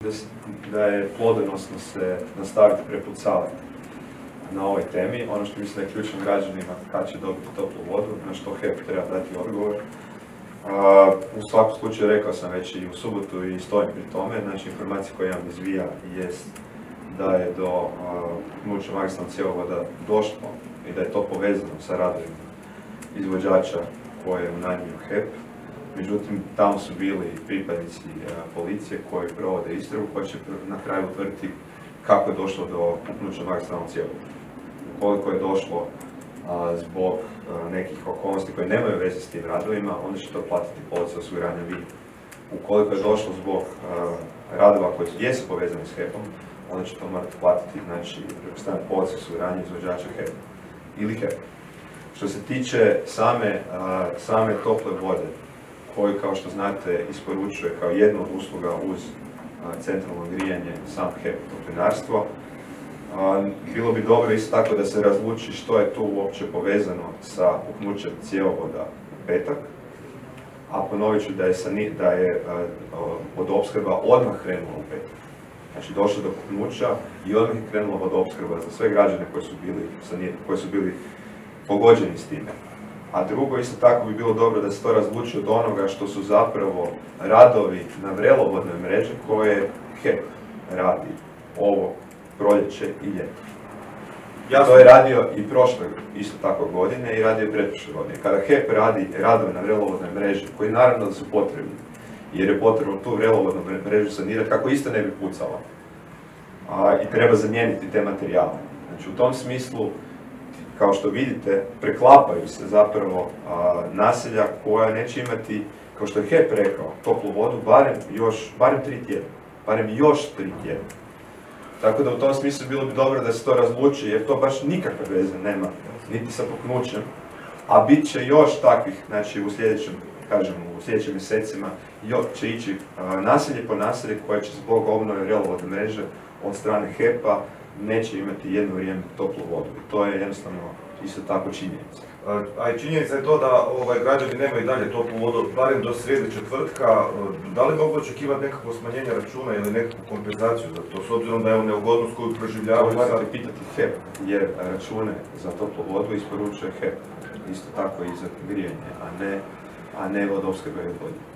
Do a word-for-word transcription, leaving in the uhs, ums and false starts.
da je plodonosno se nastaviti prepucavati na ovoj temi. Ono što mislim da je ključno građanima kad će dobiti toplu vodu, na što H E P treba dati odgovor. A, u svakom slučaju rekao sam već i u subotu i stojim pri tome, znači informacija koja imam izvija jest da je do puknuća magistralnog cjevovoda došlo i da je to povezano sa radovima izvođača koje je unajmio H E P. Međutim, tamo su bili pripadnici a, policije koji provode istragu koja će na kraju utvrditi kako je došlo do puknuća magistralnog cjevovoda. Ukoliko je došlo a, zbog a, nekih okolnosti koje nemaju veze s tim radovima, onda će to platiti policija osiguranja vida. Ukoliko je došlo zbog a, radova koji jesu povezani s H E P-om, onda će to morati platiti, znači, pretpostavljam policija osiguranja izvođača H E P ili H E P. Što se tiče same, a, same tople vode, koju, kao što znate, isporučuje kao jednu od usluga uz a, centralno grijanje sam H E P toplinarstvo, a, bilo bi dobro isto tako da se razluči što je tu uopće povezano sa puknućem cjevovoda u petak, a ponovit ću da je, sani, da je a, a, vodoopskrba odmah krenula u petak. Znači, došlo do puknuća i odmah je krenula vodoopskrba za sve građane koji su bili, koji su bili pogođeni s time. A drugo, isto tako bi bilo dobro da se to razluči od onoga što su zapravo radovi na vrelovodnoj mreži koje H E P radi ovo proljeće i ljeto. Ja to je radio i prošle isto tako godine i radio i pretprošle godine. Kada H E P radi radove na vrelovodnoj mreži, koji naravno da su potrebni, jer je potrebno tu vrelovodnu mrežu sanirati kako isto ne bi pucala. A, I treba zamijeniti te materijale. Znači, u tom smislu, kao što vidite, preklapaju se zapravo a, naselja koja neće imati, kao što je H E P rekao, toplu vodu barem još, barem tri tjedna. Barem još tri tjedna. Tako da u tom smislu bilo bi dobro da se to razluči, jer to baš nikakve veze nema, niti sa puknućem, a bit će još takvih, znači u sljedećem, kažemo, u sljedećim mjesecima još će ići a, naselje po naselje koje će zbog obnove vrelovodne mreže od strane H E P-a neće imati jedno vrijeme toplu vodu. I to je jednostavno isto tako činjenica. A i činjenica je to da ovaj, građani nemaju i dalje toplu vodu, barem do srijede četvrtka. Da li mogu očekivati nekakvo smanjenje računa ili nekakvu kompenzaciju za to, s obzirom da je neugodnost koju proživljavaju? Morate pitati H E P, jer račune za toplu vodu isporučuje H E P, isto tako i za grijanje, a ne, a ne vodoopskrba i odvodnja.